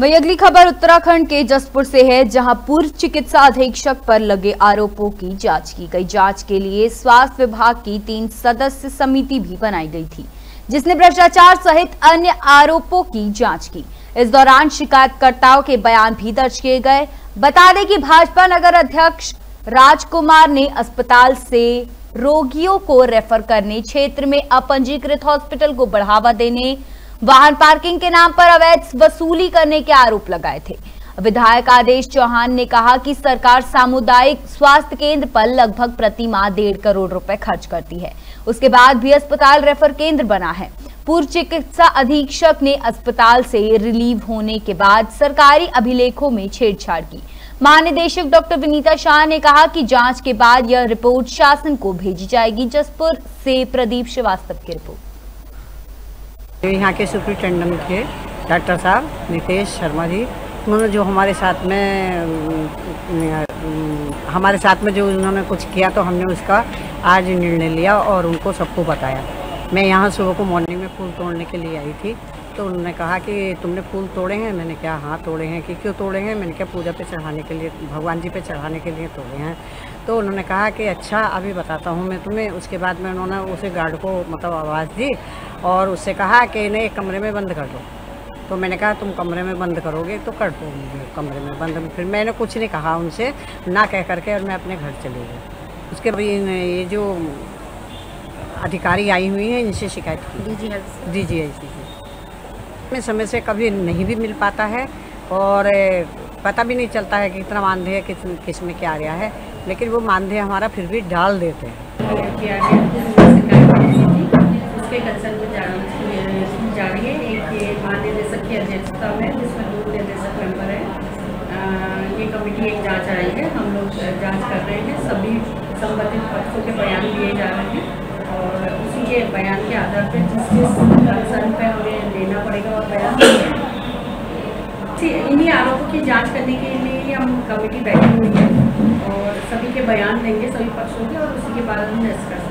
वही अगली खबर उत्तराखंड के जसपुर से है, जहां पूर्व चिकित्सा अधीक्षक पर लगे आरोपों की जांच की गई। जांच के लिए स्वास्थ्य विभाग की 3 सदस्य समिति भी बनाई गई थी, जिसने भ्रष्टाचार सहित अन्य आरोपों की जांच की। इस दौरान शिकायतकर्ताओं के बयान भी दर्ज किए गए। बता दें कि भाजपा नगर अध्यक्ष राजकुमार ने अस्पताल से रोगियों को रेफर करने, क्षेत्र में अपंजीकृत हॉस्पिटल को बढ़ावा देने, वाहन पार्किंग के नाम पर अवैध वसूली करने के आरोप लगाए थे। विधायक आदेश चौहान ने कहा कि सरकार सामुदायिक स्वास्थ्य केंद्र पर लगभग प्रति माह 1.5 करोड़ रुपए खर्च करती है, उसके बाद भी अस्पताल रेफर केंद्र बना है। पूर्व चिकित्सा अधीक्षक ने अस्पताल से रिलीव होने के बाद सरकारी अभिलेखों में छेड़छाड़ की। महानिदेशक डॉक्टर विनीता शाह ने कहा कि जांच के बाद यह रिपोर्ट शासन को भेजी जाएगी। जसपुर से प्रदीप श्रीवास्तव की रिपोर्ट। यहाँ के सुपरिटेंडेंट थे डॉक्टर साहब नितेश शर्मा जी, उन्होंने जो हमारे साथ में जो उन्होंने कुछ किया, तो हमने उसका आज निर्णय लिया और उनको सबको बताया। मैं यहाँ सुबह को मॉर्निंग में फूल तोड़ने के लिए आई थी, तो उन्होंने कहा कि तुमने फूल तोड़े हैं? मैंने कहा हाँ तोड़े हैं। कि क्यों तोड़े हैं? मैंने कहा पूजा पे चढ़ाने के लिए, भगवान जी पे चढ़ाने के लिए तोड़े हैं। तो उन्होंने कहा कि अच्छा अभी बताता हूँ मैं तुम्हें। उसके बाद में उन्होंने उसे गार्ड को मतलब आवाज़ दी और उससे कहा कि इन्हें एक कमरे में बंद कर दो। तो मैंने कहा तुम कमरे में बंद करोगे तो कर दो मुझे कमरे में बंद। फिर मैंने कुछ नहीं कहा उनसे, ना कह करके, और मैं अपने घर चले गई। उसके बाद ये जो अधिकारी आई हुई हैं, इनसे शिकायत की DGHC में समय से कभी नहीं भी मिल पाता है और पता भी नहीं चलता है कि कितना मानदेय है, किस में क्या आ रहा है, लेकिन वो मानदेय हमारा फिर भी डाल देते हैं। उसके कंसर्न में जा रही है। एक ये महानिदेशक की अध्यक्षता में, जिसमें 2 निदेशक मेंबर हैं। ये कमेटी एक जांच आई है, हम लोग जांच कर रहे हैं। सभी संबंधित पक्षों के बयान लिए जा रहे हैं और उसी के बयान के आधार पर जिस कंसर्न पर हमें लेना पड़ेगा और बयान इन्हीं आरोपों की जांच करने के लिए हम कमेटी बैठी हुई है और सभी के बयान लेंगे, सभी पक्षों के, और उसी के बाद हम डिस्कस